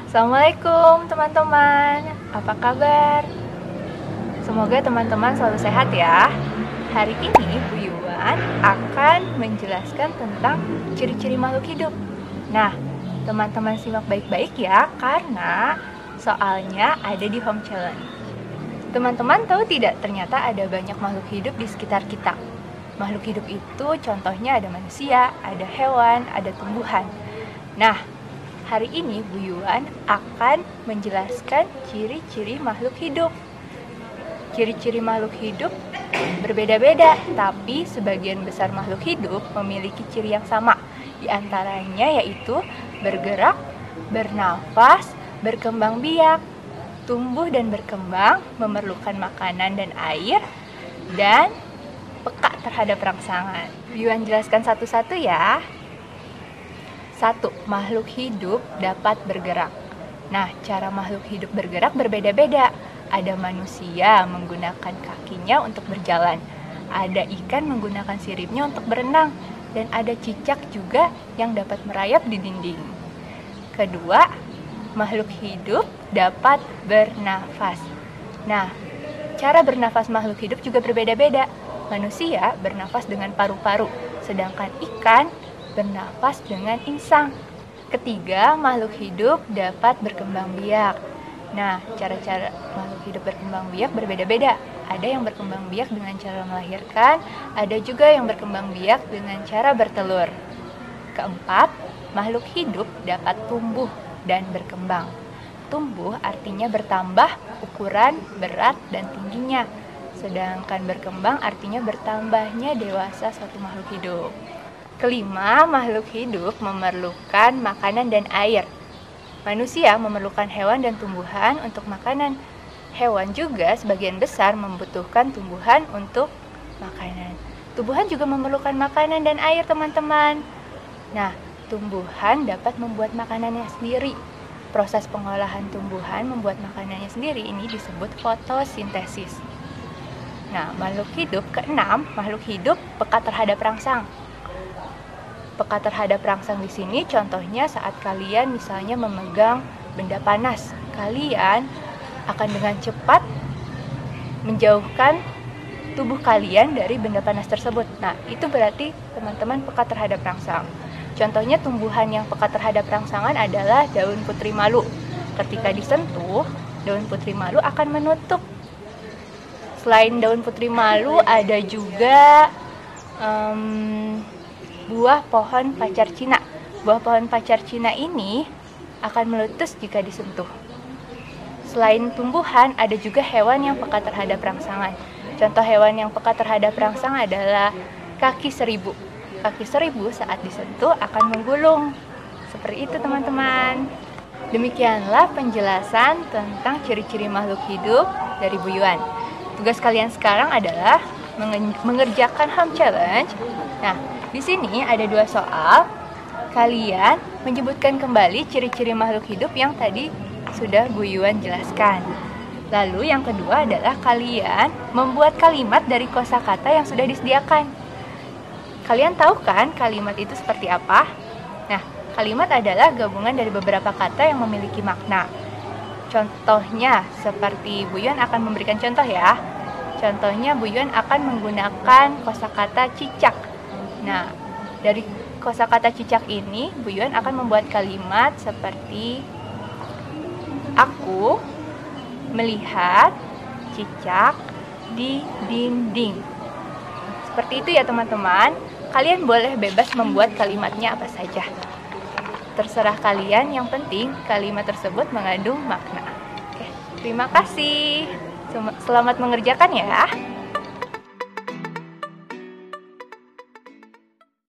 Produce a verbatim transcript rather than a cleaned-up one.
Assalamualaikum teman-teman, apa kabar? Semoga teman-teman selalu sehat ya. Hari ini Bu Yuan akan menjelaskan tentang ciri-ciri makhluk hidup. Nah, teman-teman simak baik-baik ya, karena soalnya ada di Home Challenge. Teman-teman tahu tidak, ternyata ada banyak makhluk hidup di sekitar kita. Makhluk hidup itu contohnya ada manusia, ada hewan, ada tumbuhan. Nah, hari ini Bu Yuan akan menjelaskan ciri-ciri makhluk hidup. Ciri-ciri makhluk hidup berbeda-beda, tapi sebagian besar makhluk hidup memiliki ciri yang sama. Di antaranya yaitu bergerak, bernafas, berkembang biak, tumbuh dan berkembang, memerlukan makanan dan air, dan peka terhadap rangsangan. Bu Yuan jelaskan satu-satu ya. Satu, makhluk hidup dapat bergerak. Nah, cara makhluk hidup bergerak berbeda-beda. Ada manusia menggunakan kakinya untuk berjalan. Ada ikan menggunakan siripnya untuk berenang. Dan ada cicak juga yang dapat merayap di dinding. Kedua, makhluk hidup dapat bernafas. Nah, cara bernafas makhluk hidup juga berbeda-beda. Manusia bernafas dengan paru-paru, sedangkan ikan bernafas dengan insang. Ketiga, makhluk hidup dapat berkembang biak. Nah, cara-cara makhluk hidup berkembang biak berbeda-beda. Ada yang berkembang biak dengan cara melahirkan, ada juga yang berkembang biak dengan cara bertelur. Keempat, makhluk hidup dapat tumbuh dan berkembang. Tumbuh artinya bertambah ukuran, berat, dan tingginya. Sedangkan berkembang artinya bertambahnya dewasa suatu makhluk hidup. Kelima, makhluk hidup memerlukan makanan dan air. Manusia memerlukan hewan dan tumbuhan untuk makanan. Hewan juga sebagian besar membutuhkan tumbuhan untuk makanan. Tumbuhan juga memerlukan makanan dan air, teman-teman. Nah, tumbuhan dapat membuat makanannya sendiri. Proses pengolahan tumbuhan membuat makanannya sendiri ini disebut fotosintesis. Nah, makhluk hidup keenam, makhluk hidup peka terhadap rangsang. Peka terhadap rangsang di sini contohnya saat kalian misalnya memegang benda panas, kalian akan dengan cepat menjauhkan tubuh kalian dari benda panas tersebut. Nah, itu berarti teman-teman peka terhadap rangsang. Contohnya tumbuhan yang peka terhadap rangsangan adalah daun putri malu. Ketika disentuh, daun putri malu akan menutup. Selain daun putri malu, ada juga um, buah pohon pacar Cina. Buah pohon pacar Cina ini akan meletus jika disentuh. Selain tumbuhan, ada juga hewan yang peka terhadap rangsangan. Contoh hewan yang peka terhadap rangsang adalah kaki seribu. Kaki seribu saat disentuh akan menggulung. Seperti itu, teman-teman. Demikianlah penjelasan tentang ciri-ciri makhluk hidup dari Bu Yuan. Tugas kalian sekarang adalah mengerjakan Home Challenge. Nah, di sini ada dua soal. Kalian menyebutkan kembali ciri-ciri makhluk hidup yang tadi sudah Bu Yuan jelaskan. Lalu yang kedua adalah kalian membuat kalimat dari kosakata yang sudah disediakan. Kalian tahu kan kalimat itu seperti apa? Nah, kalimat adalah gabungan dari beberapa kata yang memiliki makna. Contohnya, seperti Bu Yuan akan memberikan contoh ya. Contohnya Bu Yuan akan menggunakan kosakata cicak. Nah, dari kosakata cicak ini, Bu Yuan akan membuat kalimat seperti aku melihat cicak di dinding. Seperti itu ya, teman-teman. Kalian boleh bebas membuat kalimatnya apa saja. Terserah kalian, yang penting kalimat tersebut mengandung makna. Oke, terima kasih. Selamat mengerjakan ya.